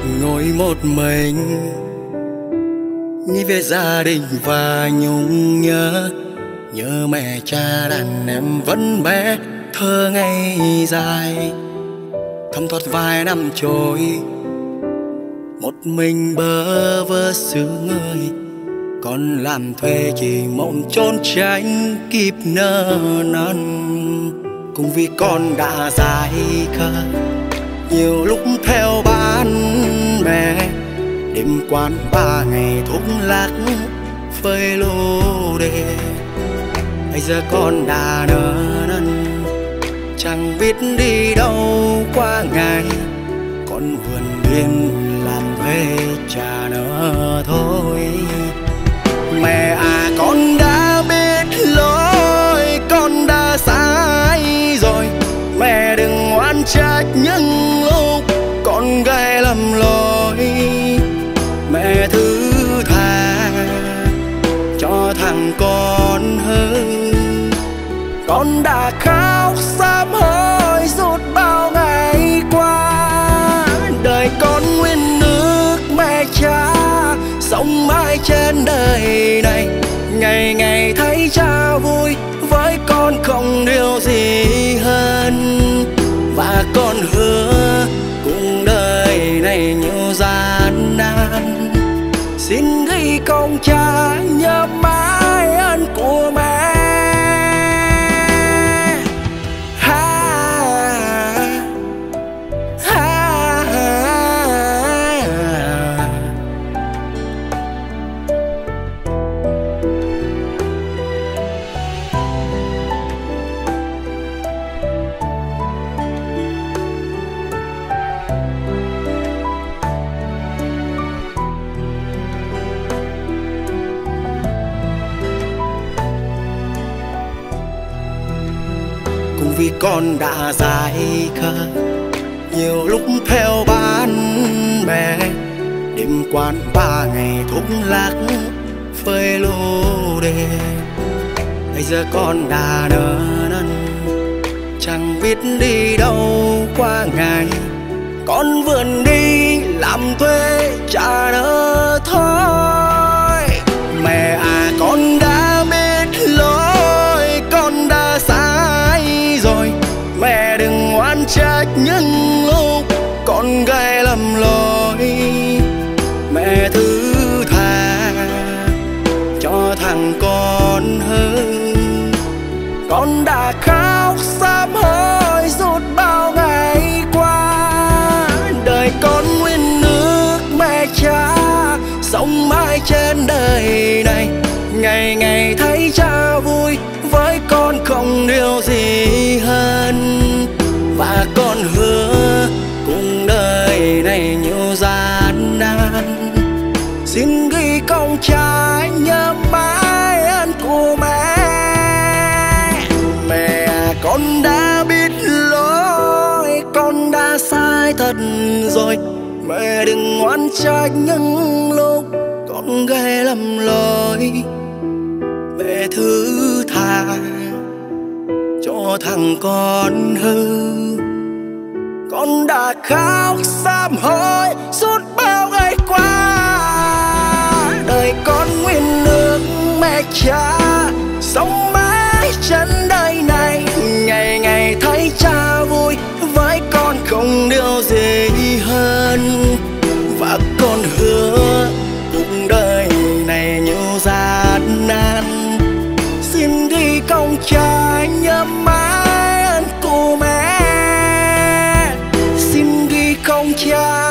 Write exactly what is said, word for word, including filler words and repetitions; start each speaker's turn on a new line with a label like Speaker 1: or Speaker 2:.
Speaker 1: ngồi một mình nghĩ về gia đình và nhung nhớ, nhớ mẹ cha đàn em vẫn bé thơ ngày dài. Thấm thoát vài năm trôi, một mình bơ vơ xứ người, còn làm thuê chỉ mộng trốn tránh kịp nợ nần. Cũng vì con đã dài khờ, nhiều lúc theo bạn bè, đêm quán ba ngày thuốc lắc phơi lô đề. Bây giờ con đã nỡ nần, chẳng biết đi đâu qua ngày, con vườn biên làm thuê trả nợ thôi. Mẹ à, con đã biết lỗi, con đã sai rồi. Mẹ đừng oán trách những lúc con gái lầm lỗi. Mẹ thứ tha cho thằng con hơn. Con đã khóc sám hối suốt bao ngày qua, đời con nguyên nước mẹ cha sống mãi trên đời này. Ngày ngày thấy cha vui, với con không điều gì hơn. Và con hứa cuộc đời này nhiều gian nan, xin ghi công cha nhớ mãi ơn của mẹ. Vì con đã dài khờ, nhiều lúc theo bạn bè, đêm quán ba ngày thuốc lắc phơi lô đề. Bây giờ con đã nỡ nần, chẳng biết đi đâu qua ngày, con vườn đi làm thuê trả nợ thôi. Mẹ à, con đã biết lỗi, con đã sai rồi. Mẹ đừng oán trách những lúc con gái lầm lỗi. Mẹ thứ tha cho thằng con hơn. Con đã khóc sám hối suốt bao ngày qua, đời con nguyên nước mẹ cha sống mãi trên đời này. Ngày ngày thấy cha vui, với con không điều gì hơn. Và con hứa cuộc đời này nhiều gian nan, xin ghi công cha nhớ mãi ơn của mẹ. Mẹ à, con đã biết lỗi, con đã sai thật rồi. Mẹ đừng oán trách những lúc con gái lầm lỗi. Mẹ thứ tha cho thằng con hư. Con đã khóc sám hối suốt bao ngày qua, đời con nguyên nước mẹ cha sống mãi trên đời này. Ngày ngày thấy cha vui, với con không điều gì hơn. Và con hứa cuộc đời này nhiều gian nan, xin ghi công cha nhớ mãi ơn của mẹ. Xin ghi công cha